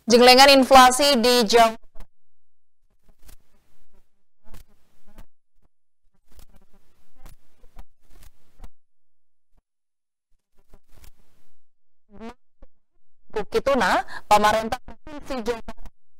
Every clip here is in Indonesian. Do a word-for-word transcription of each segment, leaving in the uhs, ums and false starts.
Jenglengan inflasi di Jawa Kituna, pemerintah provinsi Jawa Barat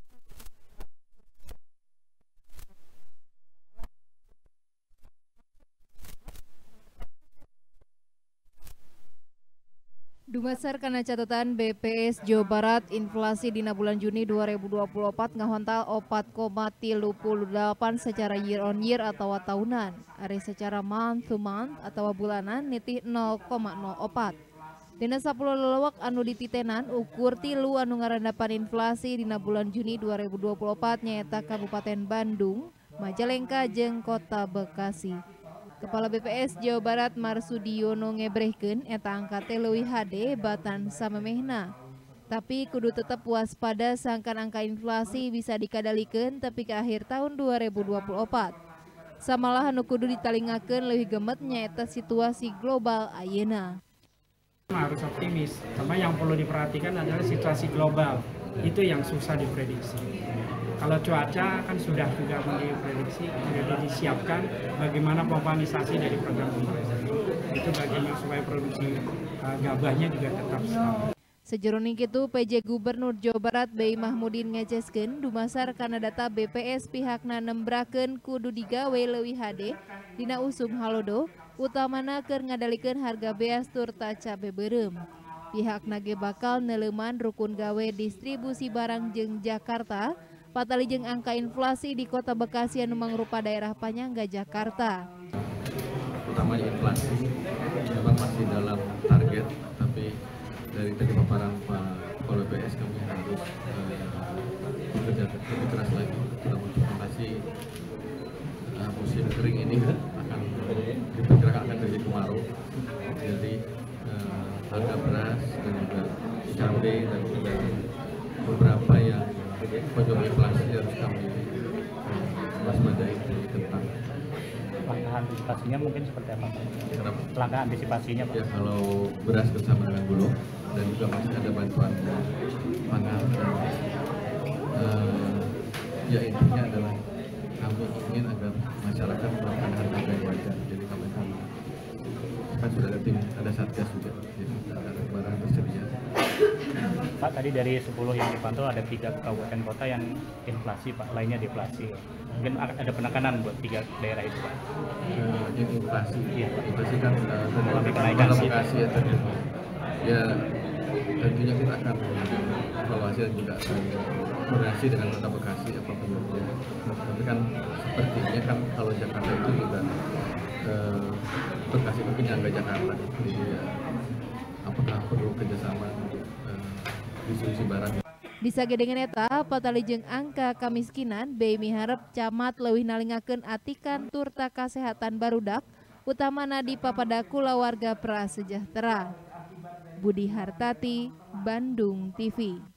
Dumasar karena catatan B P S Jawa Barat, inflasi di bulan Juni dua ribu dua puluh empat ngahontal empat koma tilu delapan secara year on year atau tahunan, ari secara month to month atau bulanan niti nol koma nol empat. Dina sepuluh lelewak anu dititenan ukur tilu anu ngarandapan inflasi dina bulan Juni dua ribu dua puluh empat nyaeta Kabupaten Bandung, Majalengka jeung Kota Bekasi. Kepala B P S Jawa Barat Marsudiono ngebrehkeun eta angka teh leuwih hade batan samemehna. Tapi kudu tetap waspada sangkan angka inflasi bisa dikadalikeun tapi ke akhir tahun dua ribu dua puluh empat. Samalah anu kudu ditalingakeun leuwih gemet nyaeta situasi global ayeuna. Harus optimis, karena yang perlu diperhatikan adalah situasi global, itu yang susah diprediksi. Kalau cuaca kan sudah juga diprediksi, sudah disiapkan bagaimana pompanisasi dari program pemerintah. Itu bagaimana supaya produksi uh, gabahnya juga tetap stabil. Sejeroning kitu P J Gubernur Jawa Barat Bey Mahmudin ngeceskeun dumasar kana data B P S pihakna nembrakeun kudu digawe leuwih hade dina usum halodo utamana keur ngadalikeun harga beas tur taca beberem. Pihakna ge bakal neleuman rukun gawe distribusi barang jeung Jakarta patali jeung angka inflasi di Kota Bekasi anu mangrupa daerah panyangga Jakarta. Utamanya inflasi memang masih dalam target, tapi dari tadi paparan Pak Kepala B P S kami harus uh, bekerja lebih keras lagi dalam mengantisipasi uh, musim kering ini akan diperkirakan akan terjadi kemarau. Jadi uh, harga beras dan juga cabai dan juga beberapa yang penyebab inflasi harus kami uh, waspadai tentang. Langkah antisipasinya mungkin seperti apa? Langkah antisipasinya Pak? Ya, kalau beras bersama dengan bulog dan juga masih ada bantuan pangan. Uh, ya intinya adalah kami ingin agar masyarakat melakukan harga yang wajar. Jadi kami kan, kan sudah ada tim, ada satgas juga, jadi ada barang tersedia. Pak, tadi dari sepuluh yang dipantau ada tiga kabupaten kota yang inflasi Pak, lainnya deflasi. Mungkin ada penekanan buat tiga daerah itu Pak. Uh, yang inflasi, iya, inflasi kan uh, mengalami kenaikan sih. Ya, tentunya. Ya tentunya kita akan evaluasi dan juga akan koordinasi dengan Kota Bekasi apa penyebabnya. Tapi kan sepertinya kan kalau Jakarta itu juga uh, Bekasi mungkin yang nggak Jakarta. Jadi ya, apakah perlu kerjasama untuk uh, distribusi barang? Disage dengan eta patali jeung angka kamiskinan Bey miharep camat leuwih nalingakeun atikan turta kasehatan barudak utamana di papada kulawarga prasejahtera. Budi Hartati, Bandung T V.